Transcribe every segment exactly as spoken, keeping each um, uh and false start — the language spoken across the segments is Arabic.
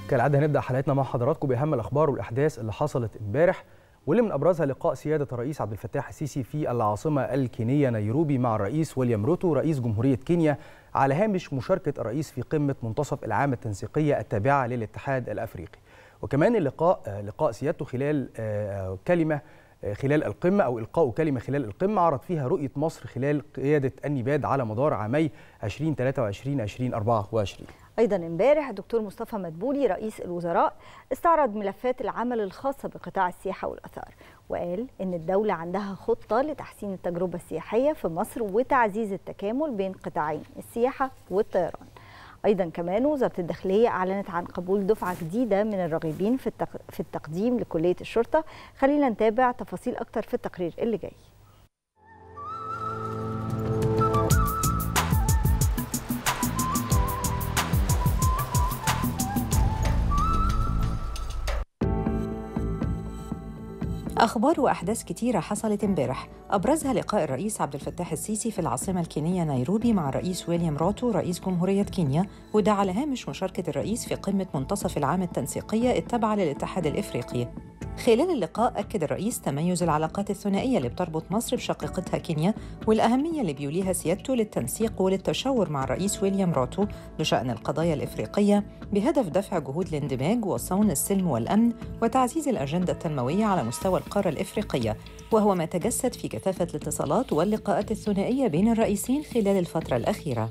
كالعادة هنبدأ حلقتنا مع حضراتكم بأهم الأخبار والأحداث اللي حصلت امبارح، واللي من أبرزها لقاء سيادة الرئيس عبد الفتاح السيسي في العاصمة الكينية نيروبي مع الرئيس ويليام روتو رئيس جمهورية كينيا على هامش مشاركة الرئيس في قمة منتصف العام التنسيقية التابعة للاتحاد الأفريقي. وكمان اللقاء لقاء سيادته خلال كلمة خلال القمة أو إلقاء كلمة خلال القمة عرض فيها رؤية مصر خلال قيادة النباد على مدار عامي ألفين وثلاثة وعشرين ألفين وأربعة وعشرين. أيضا امبارح الدكتور مصطفى مدبولي رئيس الوزراء استعرض ملفات العمل الخاصة بقطاع السياحة والآثار، وقال إن الدولة عندها خطة لتحسين التجربة السياحية في مصر وتعزيز التكامل بين قطاعين السياحة والطيران. أيضا كمان وزارة الداخلية أعلنت عن قبول دفعة جديدة من الراغبين في في التقديم لكلية الشرطة. خلينا نتابع تفاصيل أكتر في التقرير اللي جاي. أخبار وأحداث كتيرة حصلت امبارح، أبرزها لقاء الرئيس عبد الفتاح السيسي في العاصمة الكينية نيروبي مع الرئيس ويليام روتو رئيس جمهورية كينيا، وده على هامش مشاركة الرئيس في قمة منتصف العام التنسيقية التابعة للاتحاد الإفريقي. خلال اللقاء أكد الرئيس تميز العلاقات الثنائية اللي بتربط مصر بشقيقتها كينيا، والأهمية اللي بيوليها سيادته للتنسيق وللتشاور مع الرئيس ويليام روتو بشأن القضايا الإفريقية بهدف دفع جهود الاندماج وصون السلم والأمن وتعزيز الأجندة التنموية على مستوى القارة الإفريقية، وهو ما تجسد في كثافة الاتصالات واللقاءات الثنائية بين الرئيسين خلال الفترة الأخيرة.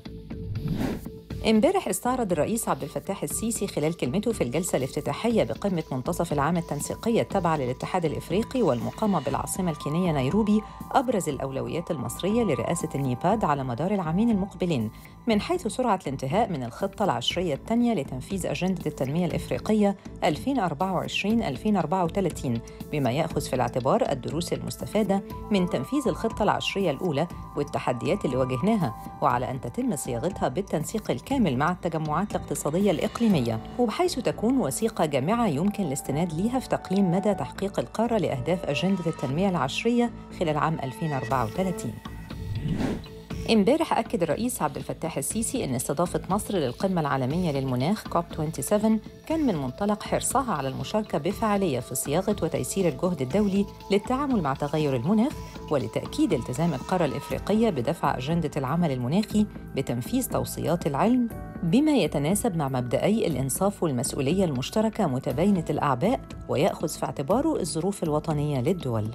امبارح استعرض الرئيس عبد الفتاح السيسي خلال كلمته في الجلسة الافتتاحية بقمة منتصف العام التنسيقية التابعة للاتحاد الإفريقي والمقامة بالعاصمة الكينية نيروبي أبرز الأولويات المصرية لرئاسة النيباد على مدار العامين المقبلين، من حيث سرعة الانتهاء من الخطة العشرية الثانية لتنفيذ أجندة التنمية الإفريقية ألفين وأربعة وعشرين ألفين وأربعة وثلاثين، بما يأخذ في الاعتبار الدروس المستفادة من تنفيذ الخطة العشرية الأولى والتحديات اللي واجهناها، وعلى أن تتم صياغتها بالتنسيق الكامل كامل مع التجمعات الاقتصادية الإقليمية، وبحيث تكون وثيقة جامعة يمكن الاستناد ليها في تقييم مدى تحقيق القارة لأهداف أجندة التنمية العشرية خلال عام ألفين وأربعة وثلاثين. امبارح أكد الرئيس عبد الفتاح السيسي أن استضافة مصر للقمة العالمية للمناخ كوب سبعة وعشرين كان من منطلق حرصها على المشاركة بفعالية في صياغة وتيسير الجهد الدولي للتعامل مع تغير المناخ، ولتأكيد التزام القارة الإفريقية بدفع أجندة العمل المناخي بتنفيذ توصيات العلم بما يتناسب مع مبدأي الإنصاف والمسؤولية المشتركة متباينة الأعباء، ويأخذ في اعتباره الظروف الوطنية للدول.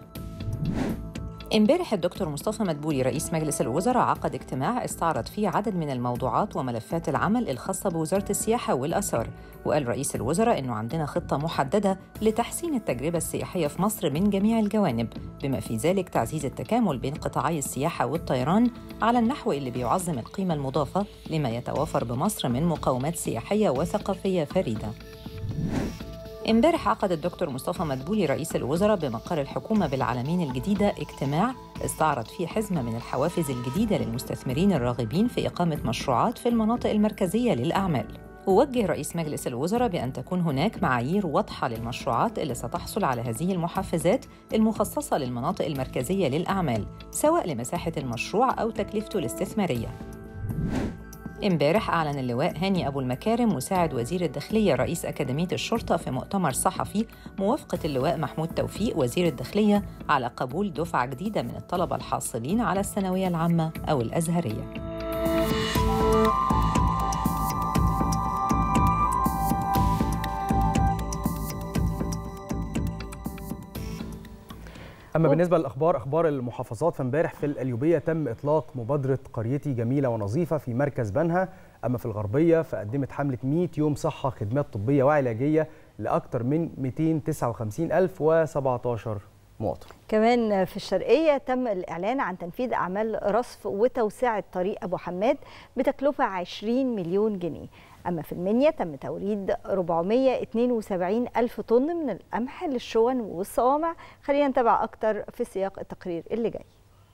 امبارح الدكتور مصطفى مدبولي رئيس مجلس الوزراء عقد اجتماع استعرض فيه عدد من الموضوعات وملفات العمل الخاصة بوزارة السياحة والآثار، وقال رئيس الوزراء إنه عندنا خطة محددة لتحسين التجربة السياحية في مصر من جميع الجوانب، بما في ذلك تعزيز التكامل بين قطاعي السياحة والطيران على النحو اللي بيعظم القيمة المضافة لما يتوافر بمصر من مقومات سياحية وثقافية فريدة. امبارح عقد الدكتور مصطفى مدبولي رئيس الوزراء بمقر الحكومة بالعلمين الجديدة اجتماع استعرض فيه حزمة من الحوافز الجديدة للمستثمرين الراغبين في إقامة مشروعات في المناطق المركزية للأعمال. ووجه رئيس مجلس الوزراء بأن تكون هناك معايير واضحة للمشروعات اللي ستحصل على هذه المحفزات المخصصة للمناطق المركزية للأعمال، سواء لمساحة المشروع أو تكلفته الاستثمارية. امبارح أعلن اللواء هاني أبو المكارم مساعد وزير الداخلية رئيس أكاديمية الشرطة في مؤتمر صحفي موافقة اللواء محمود توفيق وزير الداخلية على قبول دفعة جديدة من الطلبة الحاصلين على الثانوية العامة أو الأزهرية. أما بالنسبة للأخبار أخبار المحافظات، فامبارح في القليوبية تم إطلاق مبادرة قريتي جميلة ونظيفة في مركز بنها. أما في الغربية فقدمت حملة مئة يوم صحة خدمات طبية وعلاجية لأكثر من مئتين وتسعة وخمسين ألف وسبعة عشر مواطن. كمان في الشرقية تم الإعلان عن تنفيذ أعمال رصف وتوسعة طريق أبو حماد بتكلفة عشرين مليون جنيه. أما في المنيا تم توريد أربعمئة واثنين وسبعين ألف طن من القمح للشون والصوامع. خلينا نتابع أكتر في سياق التقرير اللي جاي.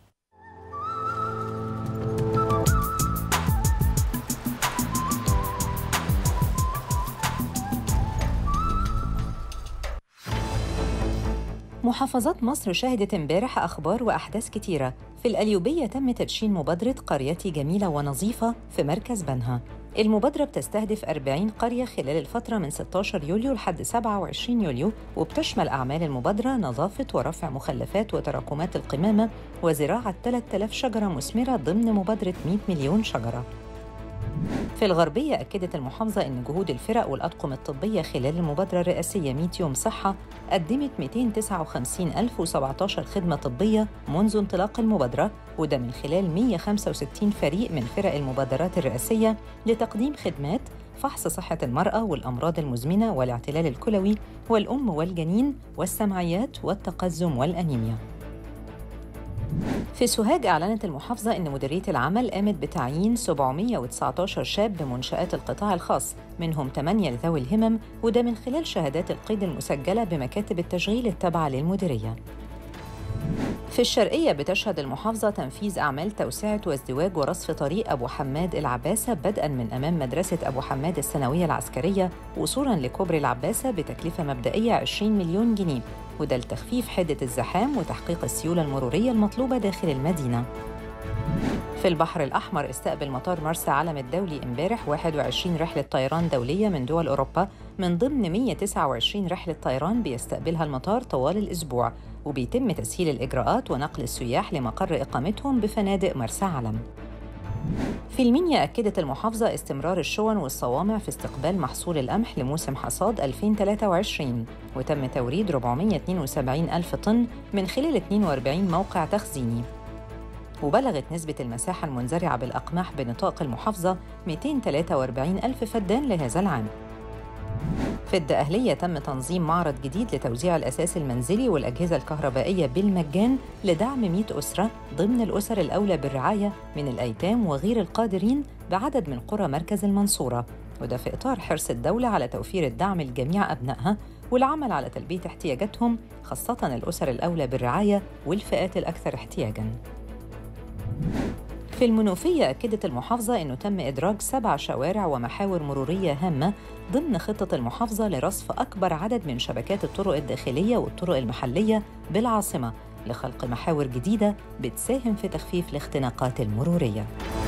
محافظات مصر شهدت امبارح أخبار وأحداث كتيرة. في القليوبية تم تدشين مبادرة قريتي جميلة ونظيفة في مركز بنها، المبادرة بتستهدف أربعين قرية خلال الفترة من ستة عشر يوليو لحد سبعة وعشرين يوليو، وبتشمل أعمال المبادرة نظافة ورفع مخلفات وتراكمات القمامة وزراعة ثلاثة آلاف شجرة مثمرة ضمن مبادرة مئة مليون شجرة. في الغربية أكدت المحافظة أن جهود الفرق والأطقم الطبية خلال المبادرة الرئاسية مئة يوم صحة قدمت مئتين وتسعة وخمسين ألف وسبعة عشر خدمة طبية منذ انطلاق المبادرة، وده من خلال مئة وخمسة وستين فريق من فرق المبادرات الرئاسية لتقديم خدمات فحص صحة المرأة والأمراض المزمنة والاعتلال الكلوي والأم والجنين والسمعيات والتقزم والأنيميا. في سوهاج أعلنت المحافظة أن مديرية العمل قامت بتعيين سبعمئة وتسعة عشر شاب بمنشآت القطاع الخاص، منهم ثمانية لذوي الهمم، وده من خلال شهادات القيد المسجلة بمكاتب التشغيل التابعة للمديرية. في الشرقية بتشهد المحافظة تنفيذ أعمال توسعة وازدواج ورصف طريق أبو حماد العباسة بدءاً من أمام مدرسة أبو حماد الثانوية العسكرية وصولاً لكوبري العباسة بتكلفة مبدئية عشرين مليون جنيه، وده لتخفيف حدة الزحام وتحقيق السيولة المرورية المطلوبة داخل المدينة. في البحر الأحمر استقبل مطار مرسى علم الدولي امبارح واحد وعشرين رحلة طيران دولية من دول أوروبا من ضمن مئة وتسعة وعشرين رحلة طيران بيستقبلها المطار طوال الأسبوع، وبيتم تسهيل الإجراءات ونقل السياح لمقر إقامتهم بفنادق مرسى علم. في المنيا أكدت المحافظة استمرار الشون والصوامع في استقبال محصول القمح لموسم حصاد ألفين وثلاثة وعشرين، وتم توريد أربعمئة واثنين وسبعين ألف طن من خلال اثنين وأربعين موقع تخزيني، وبلغت نسبة المساحة المنزرعة بالأقماح بنطاق المحافظة مئتين وثلاثة وأربعين ألف فدان لهذا العام. في الدقهلية تم تنظيم معرض جديد لتوزيع الأساس المنزلي والأجهزة الكهربائية بالمجان لدعم مئة أسرة ضمن الأسر الأولى بالرعاية من الأيتام وغير القادرين بعدد من قرى مركز المنصورة، وده في إطار حرص الدولة على توفير الدعم لجميع أبنائها والعمل على تلبية احتياجاتهم، خاصة الأسر الأولى بالرعاية والفئات الأكثر احتياجاً. في المنوفية أكدت المحافظة أنه تم إدراج سبع شوارع ومحاور مرورية هامة ضمن خطة المحافظة لرصف أكبر عدد من شبكات الطرق الداخلية والطرق المحلية بالعاصمة لخلق محاور جديدة بتساهم في تخفيف الاختناقات المرورية.